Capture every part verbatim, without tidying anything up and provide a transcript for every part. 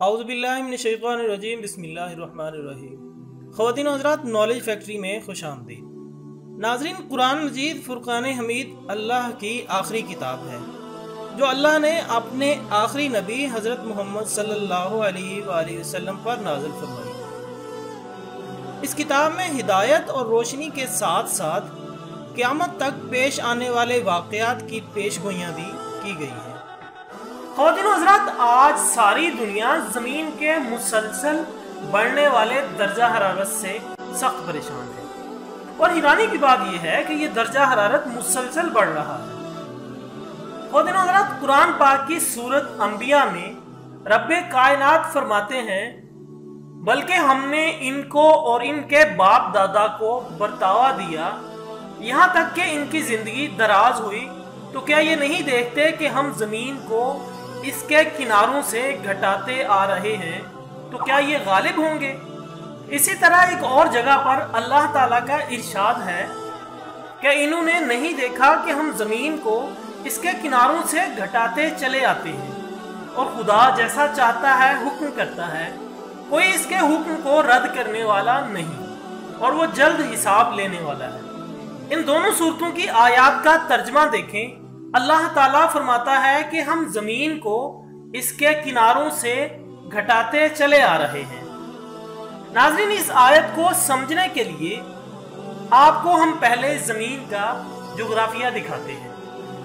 औज़ुबिल्लाहि मिनश्शैतानिर्रजीम बिस्मिल्लाहिर्रहमानिर्रहीम। ख़वातीन और हज़रात, नॉलेज फैक्ट्री में खुश आमदीद। नाज़रीन, कुरान मजीद फुरक़ान हमीद अल्लाह की आखिरी किताब है जो अल्लाह ने अपने आखिरी नबी हज़रत मोहम्मद सल्लल्लाहु अलैहि वसल्लम पर नाज़िल फरमाई। इस किताब में हिदायत और रोशनी के साथ साथ क़यामत तक पेश आने वाले वाक़यात की पेशगोइयाँ भी की गई हैं। ख़वातीन और हज़रात, आज सारी दुनिया ज़मीन के मुसलसल बढ़ने वाले दर्जा हरारत से सख्त परेशान है और हैरानी की बात यह है कि ये दर्जा हरारत मुसलसल बढ़ रहा है। ख़वातीन और हज़रात, कुरान पाक की सूरत अंबिया में रब्बे कायनात फरमाते हैं, बल्कि हमने इनको और इनके बाप दादा को बर्तावा दिया यहाँ तक कि इनकी ज़िंदगी दराज हुई, तो क्या ये नहीं देखते कि हम ज़मीन को इसके किनारों से घटाते आ रहे हैं, तो क्या ये गालिब होंगे। इसी तरह एक और जगह पर अल्लाह ताला का इरशाद है कि इन्होंने नहीं देखा कि हम ज़मीन को इसके किनारों से घटाते चले आते हैं और खुदा जैसा चाहता है हुक्म करता है, कोई इसके हुक्म को रद्द करने वाला नहीं और वो जल्द हिसाब लेने वाला है। इन दोनों सूरतों की आयात का तर्जमा देखें। अल्लाह ताला फरमाता है कि हम जमीन को इसके किनारों से घटाते चले आ रहे हैं। नाज़रीन, इस आयत को समझने के लिए आपको हम पहले जमीन का जोग्राफिया दिखाते हैं।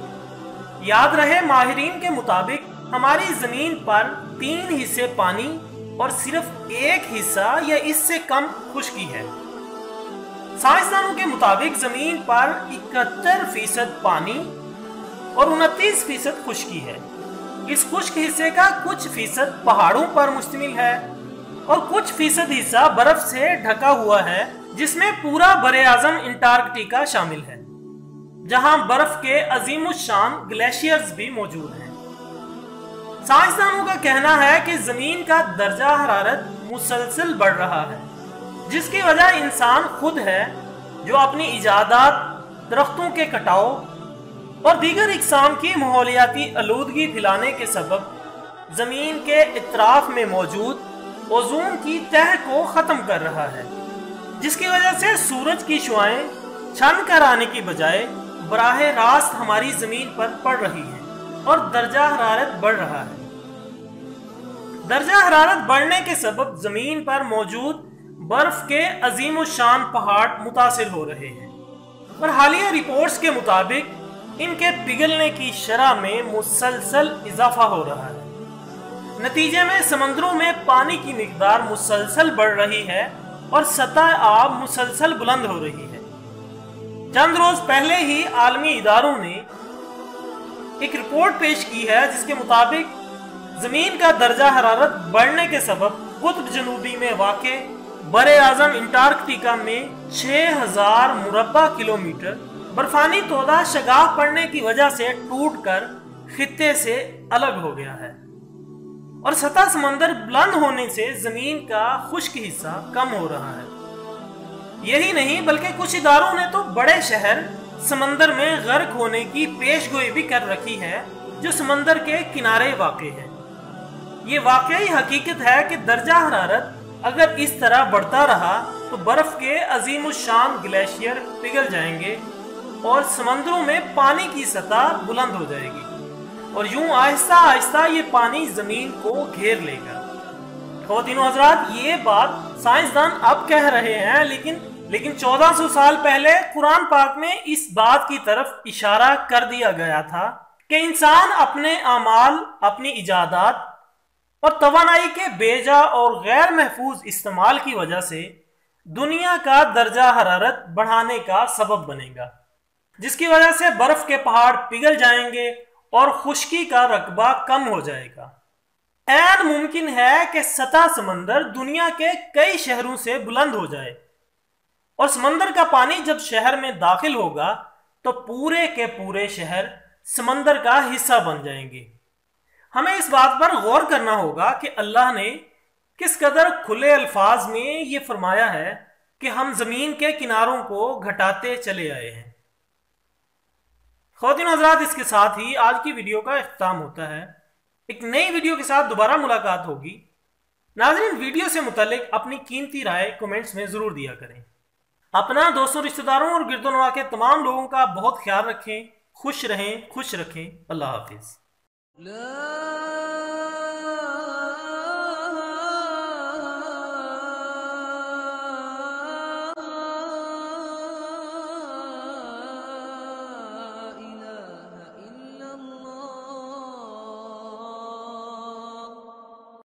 याद रहे, माहिरीन के मुताबिक हमारी जमीन पर तीन हिस्से पानी और सिर्फ एक हिस्सा या इससे कम खुश्की है। साइंसदानों के मुताबिक जमीन पर इकहत्तर फीसद पानी और उनतीस फीसद खुश्की है। इस खुश्क हिस्से का कुछ फीसद पहाड़ों पर मुश्तमिल है और कुछ फीसद हिस्सा बर्फ से ढका हुआ है, जिसमें पूरा बरे आजम अंटार्कटिका शामिल है, जहां बर्फ के अजीमुशान ग्लेशियर्स भी मौजूद हैं। साइंसदानों का कहना है कि जमीन का दर्जा हरारत मुसलसल बढ़ रहा है, जिसकी वजह इंसान खुद है, जो अपनी इजादात, दरख्तों के कटाव और दीगर इकसाम की माहौलियाती आलूदगी फैलाने के सबब जमीन के इतराफ में मौजूद ओजोन की तह को खत्म कर रहा है, जिसकी वजह से सूरज की शुआएं छन कर आने की बजाय बराह रास्त हमारी जमीन पर पड़ रही है और दर्जा हरारत बढ़ रहा है। दर्जा हरारत बढ़ने के सबब जमीन पर मौजूद बर्फ के अजीमुशान पहाड़ मुतासिर हो रहे हैं और हालिया रिपोर्ट्स के मुताबिक इनके पिघलने की शरह में मुसलसल इजाफा हो रहा है। नतीजे में समंदरों में पानी की मिकदार मुसलसल बढ़ रही है और सतह आब मुसलसल बुलंद हो रही है। चंद रोज पहले ही आलमी इदारों ने एक रिपोर्ट पेश की है, जिसके मुताबिक जमीन का दर्जा हरारत बढ़ने के सबब कुतुब जनूबी में वाक़े बरे आजम अंटार्कटिका में छह हजार मुरब्बा किलोमीटर बर्फानी तोदा शगाफ पड़ने की वजह से टूटकर खित्ते से अलग हो गया है और सतह समंदर बुलंद होने से जमीन का खुश्क हिस्सा कम हो रहा है। यही नहीं, बल्कि कुछ इदारों ने तो बड़े शहर समंदर में गर्क होने की पेशगोई भी कर रखी है, जो समंदर के किनारे वाक़े है। ये वाकई हकीकत है कि दर्जा हरारत अगर इस तरह बढ़ता रहा तो बर्फ के अजीमुशान ग्लेशियर पिघल जाएंगे और समंदरों में पानी की सतह बुलंद हो जाएगी और यूं आहिस्ता आहिस्ता ये पानी जमीन को घेर लेगा। ख़वातीन और हज़रात, ये बात साइंसदान अब कह रहे हैं, लेकिन लेकिन चौदह सौ साल पहले कुरान पाक में इस बात की तरफ इशारा कर दिया गया था कि इंसान अपने अमाल, अपनी इजादात और तवानाई के बेजा और गैर महफूज इस्तेमाल की वजह से दुनिया का दर्जा हरारत बढ़ाने का सबब बनेगा, जिसकी वजह से बर्फ के पहाड़ पिघल जाएंगे और खुश्की का रकबा कम हो जाएगा। ऐन मुमकिन है कि सतह समंदर दुनिया के कई शहरों से बुलंद हो जाए और समंदर का पानी जब शहर में दाखिल होगा तो पूरे के पूरे शहर समंदर का हिस्सा बन जाएंगे। हमें इस बात पर गौर करना होगा कि अल्लाह ने किस कदर खुले अल्फाज में ये फरमाया है कि हम जमीन के किनारों को घटाते चले आए हैं। ख़वातीन हज़रात, इसके साथ ही आज की वीडियो का इख्तिताम होता है। एक नई वीडियो के साथ दोबारा मुलाकात होगी। ناظرین ویڈیو سے متعلق اپنی قیمتی رائے کومنٹس میں ضرور دیا کریں۔ اپنا دوستوں رشتہ داروں اور گرد و نواح کے تمام لوگوں کا بہت خیال رکھیں، خوش رہیں، خوش رکھیں۔ اللہ حافظ۔